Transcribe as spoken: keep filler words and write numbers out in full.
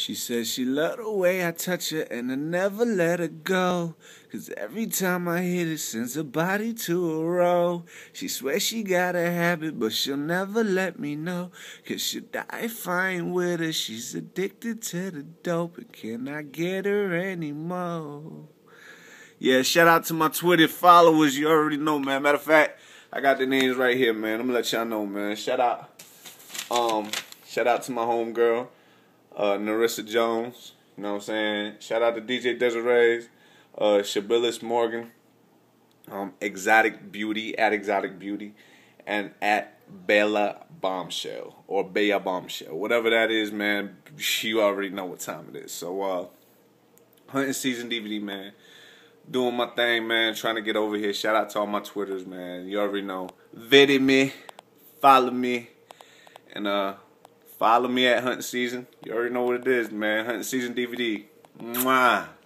She says she loved the way I touch her and I never let her go. Cause every time I hit it sends her body to a roll. She swears she got a habit but she'll never let me know. Cause she'll die fine with her. She's addicted to the dope and cannot get her anymore. Yeah, shout out to my Twitter followers. You already know, man. Matter of fact, I got the names right here, man. I'm gonna let y'all know, man. Shout out, um, shout out to my homegirl, uh, Narissa Jones. You know what I'm saying? Shout out to D J Desiree, uh, Shabilis Morgan, um, Exotic Beauty at Exotic Beauty, and at Bella Bombshell or Bella Bombshell, whatever that is, man. You already know what time it is. So, uh, hunting season D V D, man. Doing my thing, man. Trying to get over here. Shout out to all my Twitters, man. You already know. Vid me. Follow me. And uh, follow me at Hunting Season. You already know what it is, man. Hunting Season D V D. Mwah.